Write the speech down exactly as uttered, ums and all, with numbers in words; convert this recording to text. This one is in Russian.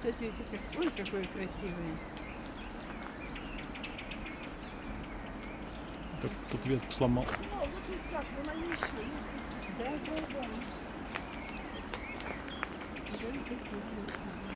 кстати, эти как... Ой, какой красивый. Так, тут ветку сломал. О, вот тут Саш, вон они еще есть. Да, да, да.